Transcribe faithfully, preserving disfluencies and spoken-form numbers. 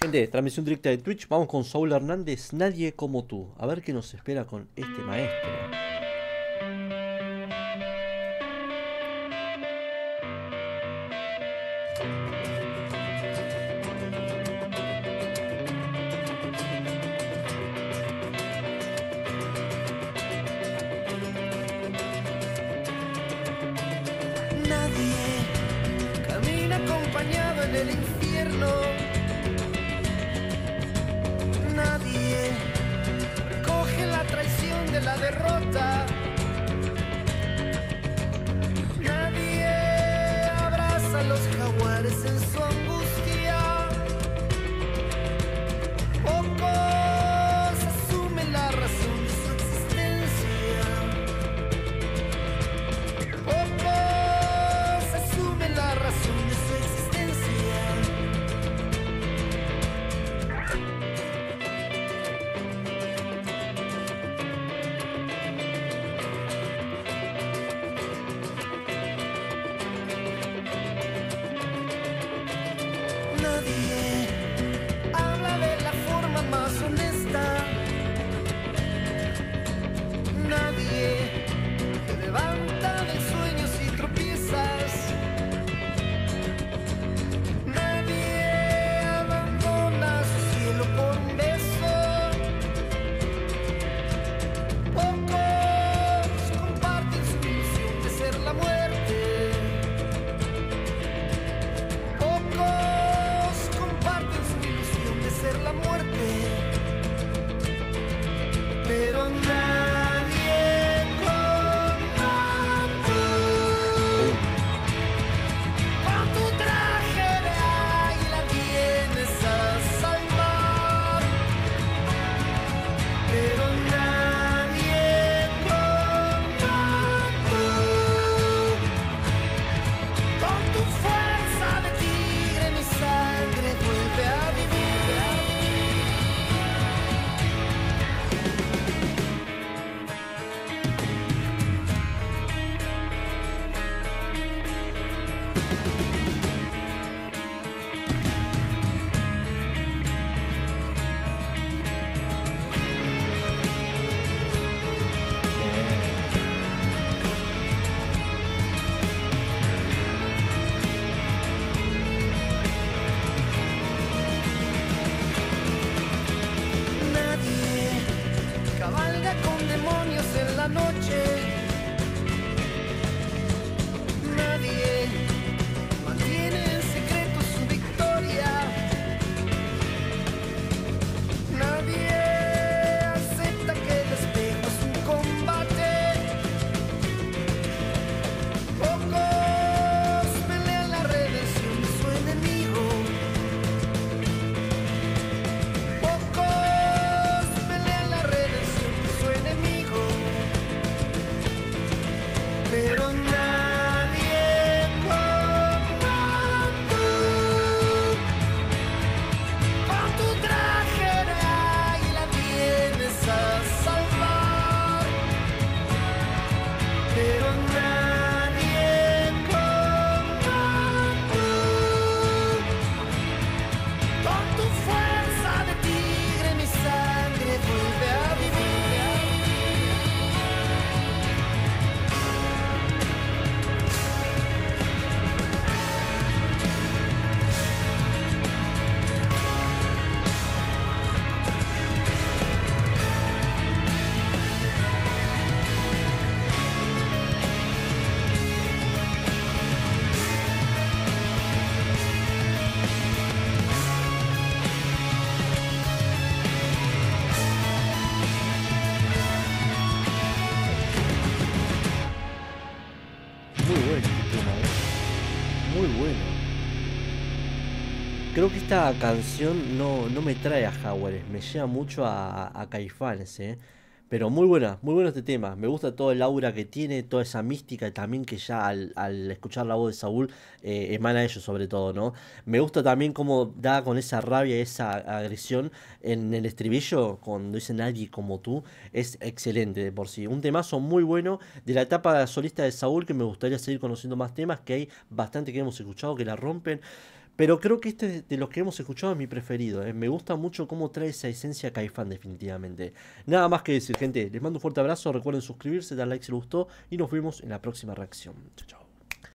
Gente, transmisión directa de Twitch. Vamos con Saúl Hernández, Nadie como tú. A ver qué nos espera con este maestro. Nadie camina acompañado en el infierno. Nadie recoge la traición de la derrota. Nadie abraza a los jaguares en su angustia. Pocos asumen la razón de su existencia. Pocos asumen la razón de su existencia. Nadie habla de la forma más honesta. Nadie te levanta del sueño si tropiezas. Nadie abandona su cielo por un beso. Pocos comparten su ilusión de ser la muerte. Pocos comparten su ilusión de ser la muerte. Pero nadie como tú. Con tu traje de águila vienes a salvar. Pero nadie como tú. Con tu fuerza de tigre mi sangre vuelve a vivir. Nadie cabalga con demonios en la noche. Nadie mantiene en secreto su victoria. Nadie acepta que el espejo es un combate. Pocos pelean la redención de su enemigo. Pocos pelean la redención de su enemigo. Pero nadie como tú. Con tu traje de águila vienes a salvar. Pero nadie como tú. Con tu fuerza de tigre mi sangre vuelve a vivir. Muy bueno este tema, ¿eh? Muy bueno. Creo que esta canción no, no me trae a Jaguares, me lleva mucho a, a Caifanes, ¿eh? Pero muy buena, muy bueno este tema. Me gusta todo el aura que tiene, toda esa mística también que ya al, al escuchar la voz de Saúl eh, emana ello sobre todo, ¿no? Me gusta también cómo da con esa rabia, esa agresión en el estribillo, cuando dice nadie como tú, es excelente de por sí. Un temazo muy bueno de la etapa solista de Saúl que me gustaría seguir conociendo más temas, que hay bastante que hemos escuchado que la rompen. Pero creo que este de los que hemos escuchado es mi preferido. ¿eh? Me gusta mucho cómo trae esa esencia Caifán, definitivamente. Nada más que decir, gente. Les mando un fuerte abrazo. Recuerden suscribirse, dar like si les gustó. Y nos vemos en la próxima reacción. Chao, chao.